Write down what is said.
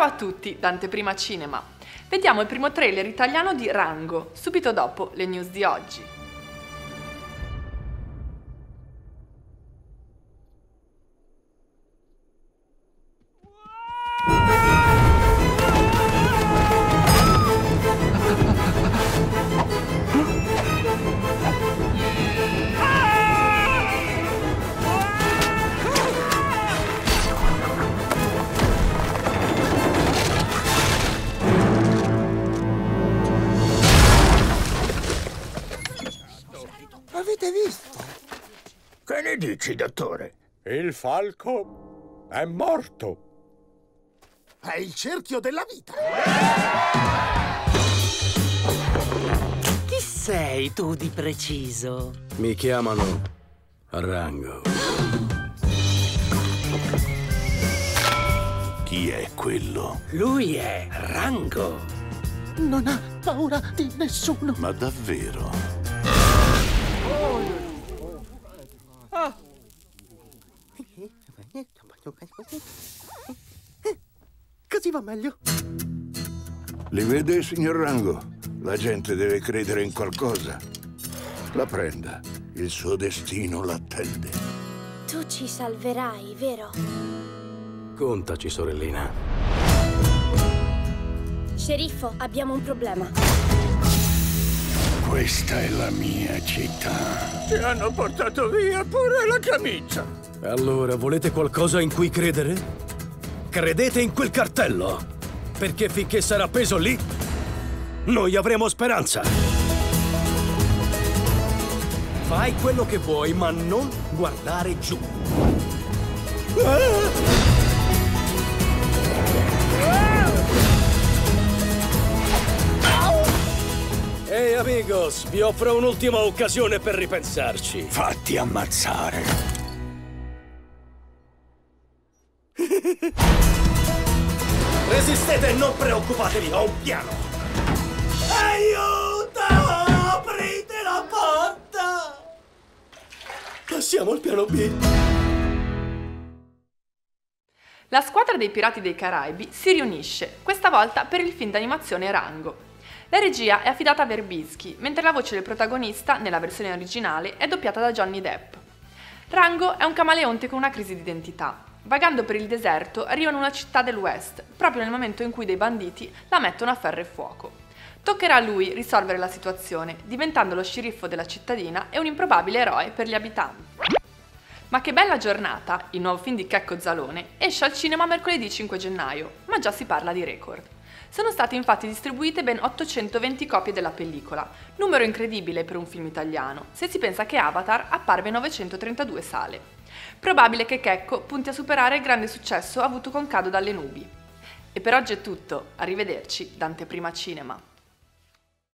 Ciao a tutti, da Anteprima Cinema. Vediamo il primo trailer italiano di Rango, subito dopo le news di oggi. Avete visto? Che ne dici, dottore? Il falco è morto. È il cerchio della vita. Chi sei tu di preciso? Mi chiamano Rango. Chi è quello? Lui è Rango. Non ha paura di nessuno. Ma davvero? Così va meglio. Li vede, signor Rango? La gente deve credere in qualcosa. La prenda. Il suo destino l'attende. Tu ci salverai, vero? Contaci, sorellina. Sceriffo, abbiamo un problema. Questa è la mia città. Ci hanno portato via pure la camicia. Allora, volete qualcosa in cui credere? Credete in quel cartello, perché finché sarà appeso lì, noi avremo speranza. Fai quello che vuoi, ma non guardare giù. Ehi, amigos, vi offro un'ultima occasione per ripensarci. Fatti ammazzare. Resistete e non preoccupatevi, ho un piano. Aiuto! Aprite la porta! Passiamo al piano B. La squadra dei Pirati dei Caraibi si riunisce, questa volta per il film d'animazione Rango. La regia è affidata a Verbinski, mentre la voce del protagonista, nella versione originale, è doppiata da Johnny Depp. Rango è un camaleonte con una crisi di identità. Vagando per il deserto, arriva in una città del West, proprio nel momento in cui dei banditi la mettono a ferro e fuoco. Toccherà a lui risolvere la situazione, diventando lo sceriffo della cittadina e un improbabile eroe per gli abitanti. Ma che bella giornata, il nuovo film di Checco Zalone, esce al cinema mercoledì 5 gennaio, ma già si parla di record. Sono state infatti distribuite ben 820 copie della pellicola, numero incredibile per un film italiano, se si pensa che Avatar apparve in 932 sale. Probabile che Checco punti a superare il grande successo avuto con Cado dalle nubi. E per oggi è tutto, arrivederci da Anteprima Cinema.